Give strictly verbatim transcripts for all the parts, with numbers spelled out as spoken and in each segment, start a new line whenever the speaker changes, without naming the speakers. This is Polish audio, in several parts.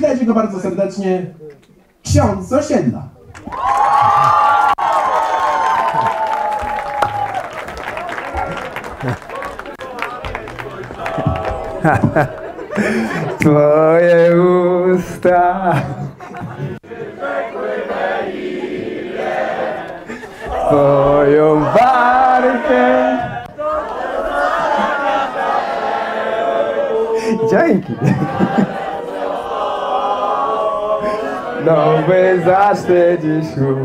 Przywitajcie go bardzo serdecznie, ksiądz z osiedla.
Twoje usta, twoją barkę. Dzięki. Nowy zacznę dziś.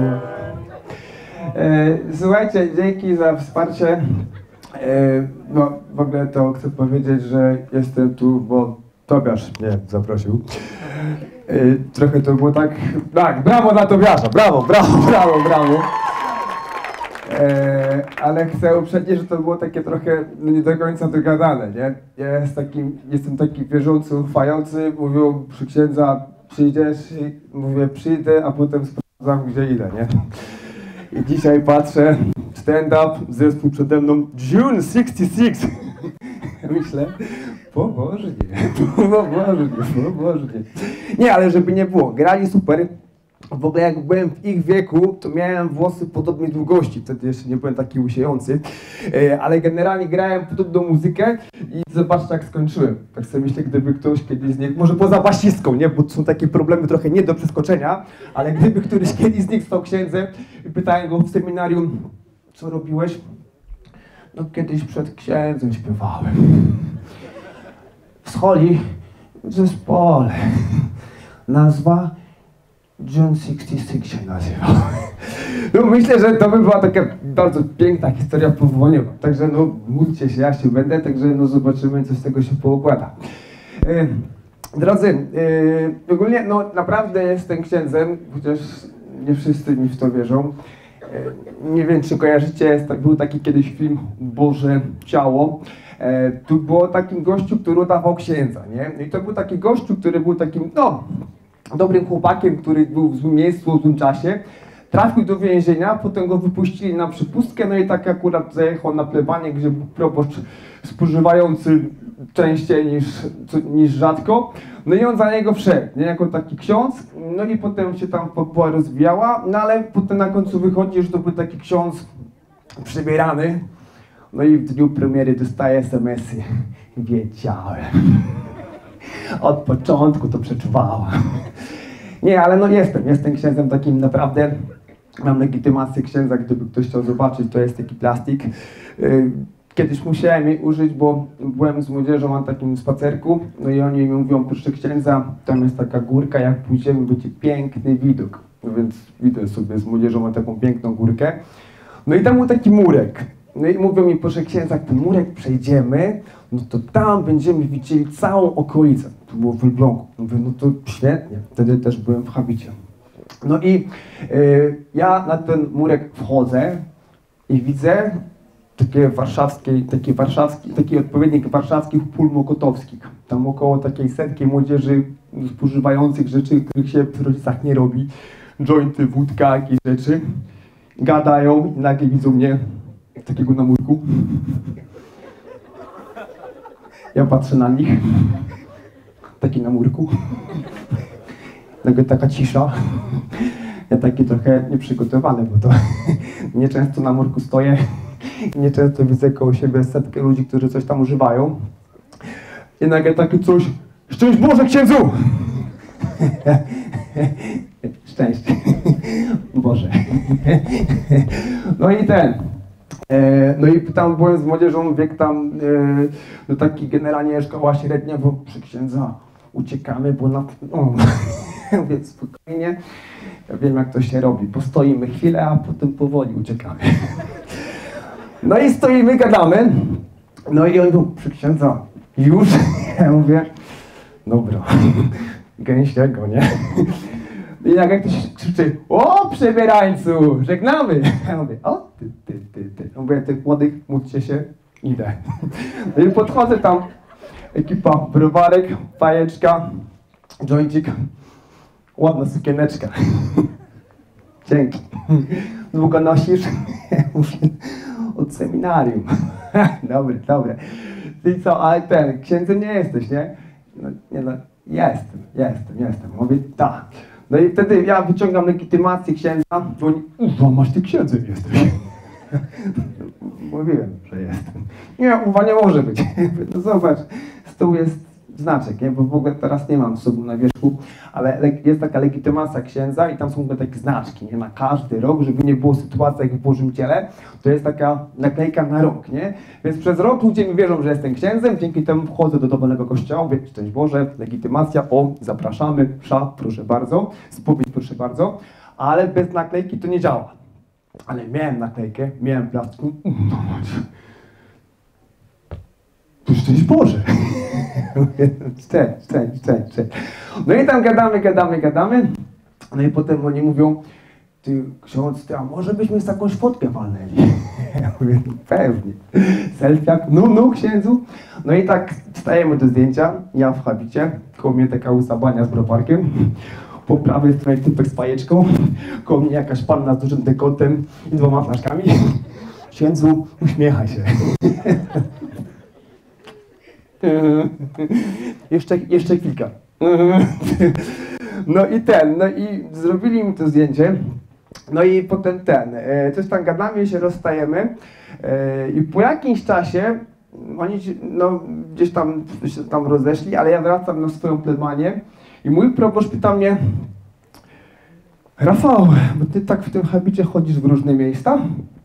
E, słuchajcie, dzięki za wsparcie. E, no, w ogóle to chcę powiedzieć, że jestem tu, bo Tobiasz mnie zaprosił. E, trochę to było tak... Tak, brawo dla Tobiasza, brawo, brawo, brawo, brawo. E, ale chcę uprzedzić, że to było takie trochę no, nie do końca dogadane, nie? Ja jest takim, jestem taki wierzący, ufający, mówią przy księdza, przyjdziesz, i mówię przyjdę, a potem sprawdzam, gdzie idę, nie? I dzisiaj patrzę, stand-up, zespół przede mną, June sześćdziesiąt sześć. Myślę, pobożnie, pobożnie, pobożnie. Nie, ale żeby nie było, grali super. W ogóle jak byłem w ich wieku, to miałem włosy podobnej długości, wtedy jeszcze nie byłem taki łysiejący, ale generalnie grałem podobną muzykę i zobaczcie jak skończyłem. Tak sobie myślę, gdyby ktoś kiedyś z nich, może poza basistką, nie, bo są takie problemy trochę nie do przeskoczenia, ale gdyby któryś kiedyś z nich stał księdzem i pytałem go w seminarium, co robiłeś? No kiedyś przed księdzem śpiewałem. W scholi, w zespole. Nazwa? June sześćdziesiąt sześć się nazywa. No myślę, że to by była taka bardzo piękna historia powołaniowa. Także no módlcie się, ja się będę, także no zobaczymy, co z tego się poukłada. E, drodzy, e, ogólnie no naprawdę jestem księdzem, chociaż nie wszyscy mi w to wierzą. E, nie wiem, czy kojarzycie, był taki kiedyś film Boże Ciało. E, tu było takim gościu, który udawał księdza, nie? I to był taki gościu, który był takim, no, dobrym chłopakiem, który był w złym miejscu, w złym czasie. Trafił do więzienia, potem go wypuścili na przepustkę, no i tak akurat zajechał na plebanie, gdzie był proboszcz spożywający częściej niż, niż rzadko. No i on za niego wszedł, nie, jako taki ksiądz, no i potem się tam fabuła rozwijała, no ale potem na końcu wychodzi, że to był taki ksiądz przebierany. No i w dniu premiery dostaje es em esy. Wiedziałem. Od początku to przeczuwałam. Nie, ale no jestem, jestem księdzem takim naprawdę, mam legitymację księdza, gdyby ktoś chciał zobaczyć, to jest taki plastik. Kiedyś musiałem jej użyć, bo byłem z młodzieżą na takim spacerku, no i oni mi mówią, proszę księdza, tam jest taka górka, jak pójdziemy, będzie piękny widok. No więc widzę sobie z młodzieżą na taką piękną górkę. No i tam był taki murek. No i mówią mi, proszę księdza, jak ten murek przejdziemy, no to tam będziemy widzieli całą okolicę. To było w Elblągu. Mówię, no to świetnie. Wtedy też byłem w habicie. No i y, ja na ten murek wchodzę i widzę takie warszawskie, takie warszawski, taki odpowiednik warszawskich pól mokotowskich. Tam około takiej setki młodzieży spożywających rzeczy, których się w rodzicach nie robi. Jointy, wódka, jakieś rzeczy. Gadają i nagle widzą mnie takiego na murku. Ja patrzę na nich. Taki na murku. Nagle taka cisza. Ja taki trochę nieprzygotowany, bo to nieczęsto na murku stoję. Nieczęsto widzę koło siebie setkę ludzi, którzy coś tam używają. I nagle takie coś. Szczęść Boże, księdzu! Szczęść. Boże. No i ten. No i tam byłem z młodzieżą, wiek tam, no taki generalnie szkoła średnia, bo przy księdza uciekamy, bo na... O, więc spokojnie, ja wiem jak to się robi, postoimy chwilę, a potem powoli uciekamy. No i stoimy, gadamy, no i on był przy księdza, już? Ja mówię, dobra, gęsiego, nie? I jak ktoś krzyczy, o przebierańcu, żegnamy. Ja mówię, o ty, ty, ty, ty. Ja mówię, tych młodych, módlcie się, idę. No i podchodzę tam, ekipa, browarek, fajeczka, jointik, ładna sukieneczka. Dzięki. Długo nosisz? Ja mówię, od seminarium. Dobre, dobre. I co, ale ten, księdzem nie jesteś, nie? No, nie no, jestem, jestem, jestem. Mówię, tak. No i wtedy ja wyciągam legitymację księdza, bo oni, uwa, masz ty księdzem jesteś. Mówiłem, że jestem. Nie, uwa nie może być. No zobacz, z tyłu jest znaczek, nie? Bo w ogóle teraz nie mam sobą na wierzchu, ale jest taka legitymacja księdza i tam są takie znaczki, nie? Na każdy rok, żeby nie było sytuacji jak w Bożym Ciele, to jest taka naklejka na rok, nie? Więc przez rok ludzie mi wierzą, że jestem księdzem, dzięki temu wchodzę do dowolnego kościoła, mówię, szczęść Boże, legitymacja, o, zapraszamy, msza, proszę bardzo, spowiedź, proszę bardzo, ale bez naklejki to nie działa. Ale miałem naklejkę, miałem plastku, to szczęść Boże. Cześć, cześć, cześć, cześć. No i tam gadamy, gadamy, gadamy. No i potem oni mówią, ty ksiądz, ty, a może byśmy z jakąś fotkę walnęli? Ja mówię, pewnie. Selfiak, no, no, księdzu. No i tak stajemy do zdjęcia, ja w habicie, koło mnie taka usabania z browarkiem. Po prawej stronie typek z fajeczką, koło mnie jakaś panna z dużym dekotem i dwoma flaszkami. Księdzu, uśmiechaj się. Jeszcze, jeszcze kilka. No i ten, no i zrobili mi to zdjęcie. No i potem ten, coś tam gadamy i się rozstajemy. I po jakimś czasie oni no, gdzieś tam się tam rozeszli, ale ja wracam na swoją plebanię i mój proboszcz pyta mnie: Rafał, bo ty tak w tym habicie chodzisz w różne miejsca?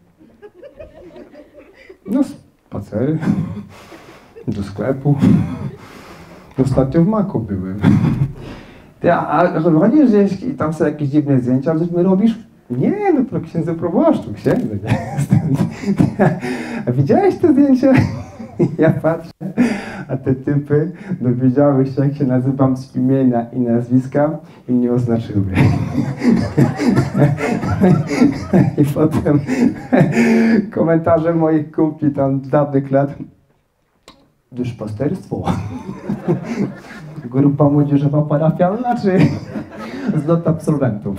No spacery, do sklepu. Ostatnio w Maku byłem. Ty, a, a chodzisz, że i tam są jakieś dziwne zdjęcia, coś mi robisz? Nie, no to księdzu proboszczu, księdzu jestem. A widziałeś te zdjęcia? Ja patrzę, a te typy dowiedziały się, jak się nazywam z imienia i nazwiska i mnie oznaczyły. I potem komentarze moich kumpli tam z dawnych lat. Duszpasterstwo. Grupa młodzieżowa parafialna, czy zlot absolwentów?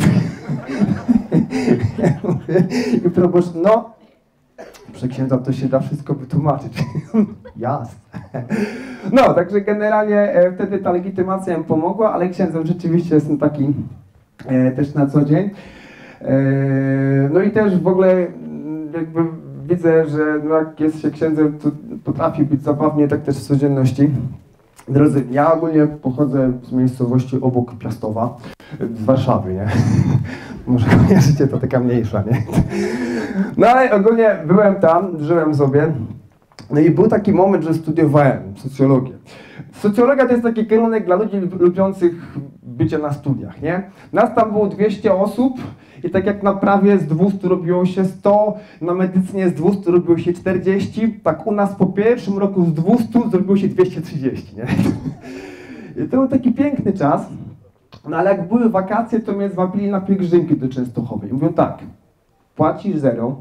Ja mówię, i proboszcz, no, proszę księdza, to się da wszystko wytłumaczyć. Jasne. No, także generalnie e, wtedy ta legitymacja mi pomogła, ale księdzem rzeczywiście jestem taki e, też na co dzień. E, no i też w ogóle jakby widzę, że no jak jest się księdzem, to potrafi być zabawnie, tak też w codzienności. Drodzy, ja ogólnie pochodzę z miejscowości obok Piastowa, z Warszawy, nie? Może kojarzycie, to taka mniejsza, nie? No ale ogólnie byłem tam, żyłem sobie. No i był taki moment, że studiowałem socjologię. Socjologia to jest taki kierunek dla ludzi lubiących bycie na studiach, nie? Nas tam było dwieście osób i tak jak na prawie z dwustu robiło się sto, na medycynie z dwustu robiło się czterdzieści, tak u nas po pierwszym roku z dwustu zrobiło się dwieście trzydzieści, nie? I to był taki piękny czas, no ale jak były wakacje, to mnie zwabili na pielgrzymki do Częstochowy i mówią tak, płacisz zero,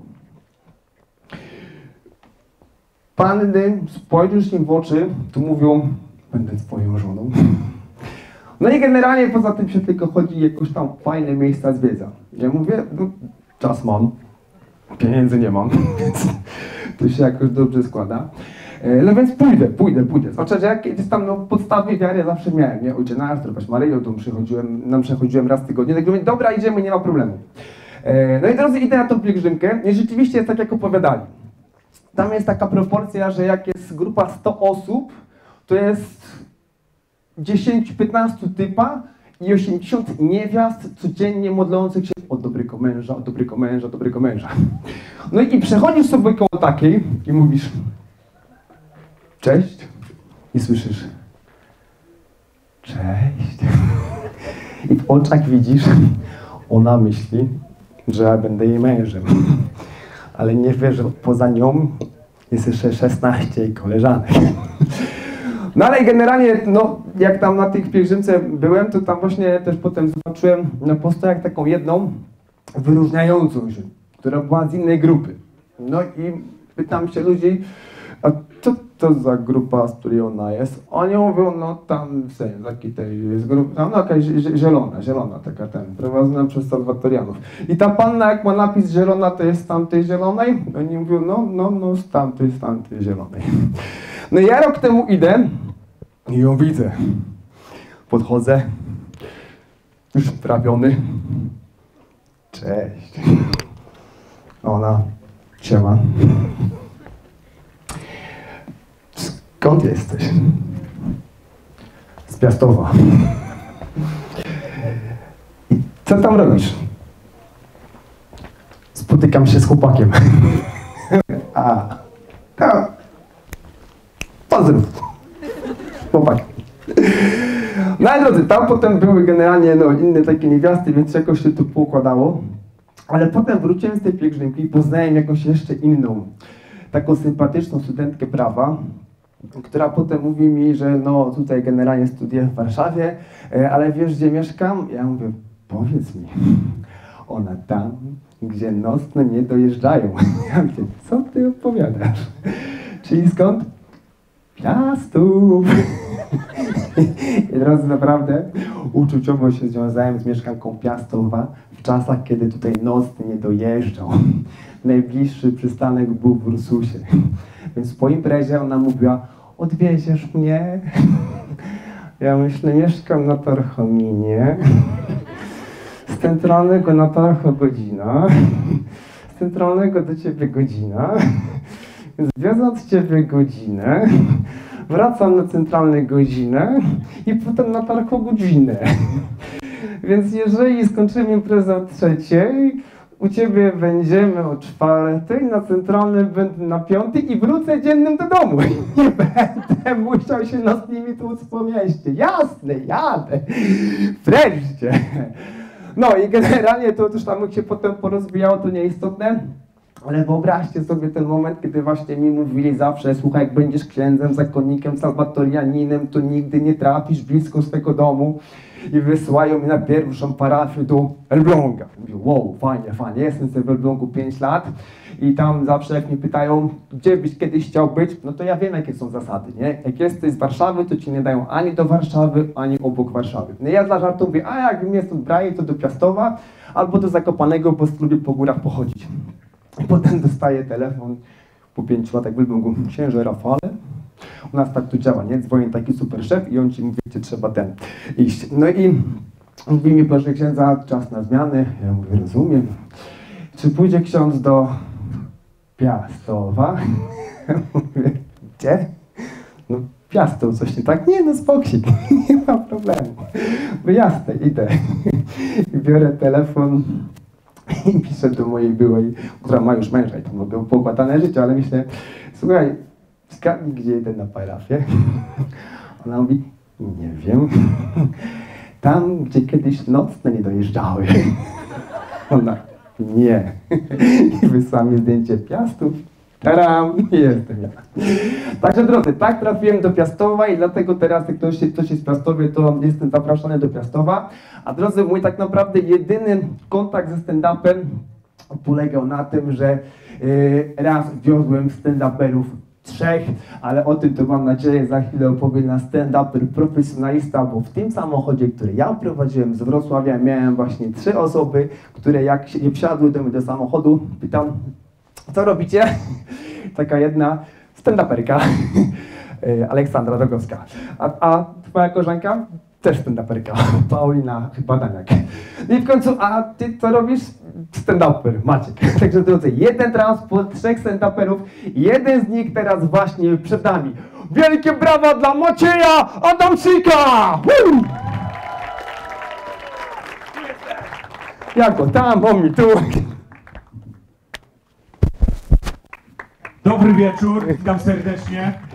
panny, spojrzysz im w oczy, to mówią, będę twoją żoną. No i generalnie poza tym się tylko chodzi jakoś tam fajne miejsca zwiedza. Ja mówię, no czas mam, pieniędzy nie mam, więc to się jakoś dobrze składa. No więc pójdę, pójdę, pójdę. Znaczy, że jak gdzieś tam no, podstawy wiary zawsze miałem, nie? Ojcze nasz, zdrowaś Maryjo, tu przychodziłem, nam przechodziłem raz w tygodniu, tak mówię, dobra, idziemy, nie ma problemu. No i drodzy, idę na tą pielgrzymkę i rzeczywiście jest tak, jak opowiadali. Tam jest taka proporcja, że jak jest grupa sto osób, to jest dziesięć piętnaście typa i osiemdziesiąt niewiast codziennie modlących się o dobrego męża, o dobrego męża, o dobrego męża. No i przechodzisz sobie koło takiej i mówisz cześć i słyszysz cześć. I w oczach widzisz, ona myśli, że ja będę jej mężem. Ale nie wie, że poza nią jest jeszcze szesnaście jej koleżanek. No ale generalnie, no, jak tam na tych pielgrzymce byłem, to tam właśnie też potem zobaczyłem na postojach taką jedną wyróżniającą się, która była z innej grupy. No i pytam się ludzi, a co to za grupa, z której ona jest? Oni mówią, no tam w sensie, taki tej jest grupa, no jakaś zielona, zielona taka ten, prowadzona przez salwatorianów. I ta panna, jak ma napis zielona, to jest z tamtej zielonej? Oni mówią, no, no, no, z tamtej, z tamtej zielonej. No ja rok temu idę i ją widzę. Podchodzę, już wprawiony. Cześć. Ona, siema. Skąd jesteś? Z Piastowa. I co tam robisz? Spotykam się z chłopakiem. A, no. Pozdrów. Chłopak. No i drodzy, tam potem były generalnie no, inne takie niewiasty, więc jakoś się to poukładało. Ale potem wróciłem z tej pielgrzymki i poznałem jakąś jeszcze inną, taką sympatyczną studentkę prawa, która potem mówi mi, że no tutaj generalnie studiuję w Warszawie, ale wiesz gdzie mieszkam? Ja mówię, powiedz mi. Ona tam, gdzie nocno nie dojeżdżają. Ja mówię, co ty opowiadasz? Czyli skąd? Piastów. I teraz naprawdę uczuciowo się związałem z mieszkanką Piastowa w czasach, kiedy tutaj nocny nie dojeżdżał. Najbliższy przystanek był w Ursusie. Więc po imprezie ona mówiła, odwieziesz mnie? Ja myślę, mieszkam na Torchominie. Z centralnego na Torcho godzina. Z centralnego do ciebie godzina. Więc wiozę od ciebie godzinę. Wracam na centralną godzinę i potem na Torcho godzinę. Więc jeżeli skończymy imprezę o trzeciej, u ciebie będziemy o czwartej, na centralnym będę na piątej i wrócę dziennym do domu. Nie będę musiał się nocnymi tłuc po mieście. Jasne, jadę. Wreszcie. No i generalnie to już tam się potem porozwijało, to nieistotne. Ale wyobraźcie sobie ten moment, kiedy właśnie mi mówili zawsze, słuchaj, jak będziesz księdzem, zakonnikiem, salwatorianinem, to nigdy nie trafisz blisko swego domu. I wysyłają mnie na pierwszą parafię do Elbląga. Mówię, wow, fajnie, fajnie, jestem sobie w Elblągu pięć lat i tam zawsze jak mnie pytają, gdzie byś kiedyś chciał być, no to ja wiem, jakie są zasady, nie? Jak jesteś z Warszawy, to ci nie dają ani do Warszawy, ani obok Warszawy. No ja dla żartu mówię, a jakbym jest od Brai, to do Piastowa albo do Zakopanego, bo lubię po górach pochodzić. I potem dostaję telefon po pięciu latach w Elblągu, księże Rafale. U nas tak to działa, nie? Dzwoni taki super szef i on ci mówi, gdzie trzeba ten iść. No i mówi mi, proszę księdza, czas na zmiany. Ja mówię, rozumiem. Czy pójdzie ksiądz do Piastowa? Ja mówię, gdzie? No Piastów, coś nie tak? Nie, no spoksik, nie ma problemu. Bo jasne, idę. I biorę telefon i piszę do mojej byłej, która ma już męża i to mogę poukładane życie, ale myślę, słuchaj, zgadnij, gdzie idę na parafię. Ona mówi, nie wiem. Tam, gdzie kiedyś nocne nie dojeżdżały. Ona, nie. I wysłała mi zdjęcie Piastów. Taram, jestem ja. Także drodzy, tak trafiłem do Piastowa i dlatego teraz, jak ktoś, ktoś jest w Piastowie, to jestem zapraszany do Piastowa. A drodzy, mój tak naprawdę jedyny kontakt ze stand-upem polegał na tym, że yy, raz wiozłem stand-uperów trzech, ale o tym to mam nadzieję za chwilę opowie na stand-uper profesjonalista, bo w tym samochodzie, który ja prowadziłem z Wrocławia, miałem właśnie trzy osoby, które jak się nie wsiadły do mnie do samochodu, pytam, co robicie? Taka jedna stand-uperka, Aleksandra Rogowska. A, a twoja koleżanka? Też stand-uperka, Paulina chyba Daniak. I w końcu, a ty co robisz? Stand-uper, Maciek. Także drodzy, jeden transport, trzech stand-uperów, jeden z nich teraz właśnie przed nami. Wielkie brawa dla Macieja Adamczyka! Woo! Jako tam, on mi tu.
Dobry wieczór, witam serdecznie.